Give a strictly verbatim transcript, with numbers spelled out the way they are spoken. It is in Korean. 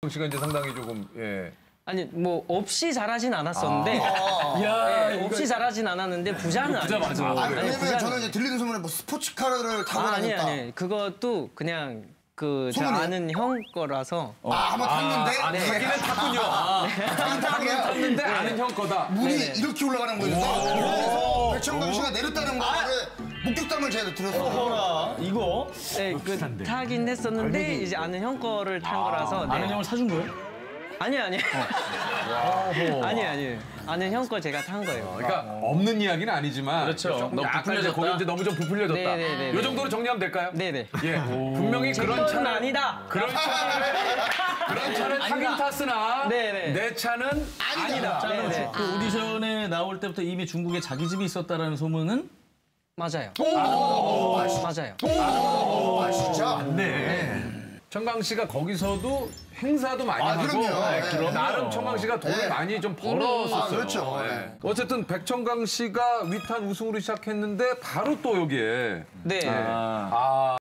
씨가 이제 상당히 조금 예. 아니 뭐 없이 잘하진 않았었는데 아. 네, 없이 잘하진 않았는데 부자는 부자 아니에요. 맞아. 아, 그래. 왜냐면 부자는- 저는 이제 들리는 소문에 뭐 스포츠카를 타고 아, 아니 다녔다. 아니 그것도 그냥 그 저 소문이에요? 아는 형 거라서 아, 한번 탔는데? 아, 타기는 탔군요. 타긴 타긴 탔는데 아는 형 거다. 물이 네네. 이렇게 올라가는 거였어. 그래서 백천강 씨가 내렸다는 거를 목격담을 제가 들었어요. 이거 네, 그 타긴 했었는데 이제 아는 형 거를 탄 거라서 네. 아는 형을 사준 거예요? 아니 아니 아니 아니 아는 형 거 제가 탄 거예요. 그러니까 없는 이야기는 아니지만 그렇죠. 조금 너무 약간 이제 부풀려졌다. 거기 이제 너무 좀 부풀려졌다. 네네네네. 요 정도로 정리하면 될까요? 네네. 예, 분명히 제 그런 거는 차는 아니다. 그런 차를 그런 차를 타긴 탔으나 네네. 내 차는 아니다. 자, 그럼 네네. 그 오디션에 나올 때부터 이미 중국에 자기 집이 있었다라는 소문은? 맞아요. 맞아요. 아, 진짜? 청강 씨가 거기서도 행사도 많이 아, 하고 그럼요. 네, 네, 그럼 나름 청강 씨가 돈을 네. 많이 좀 벌었었어요. 아, 그렇죠. 네. 네. 어쨌든 백청강 씨가 위탄 우승으로 시작했는데 바로 또 여기에 네. 아.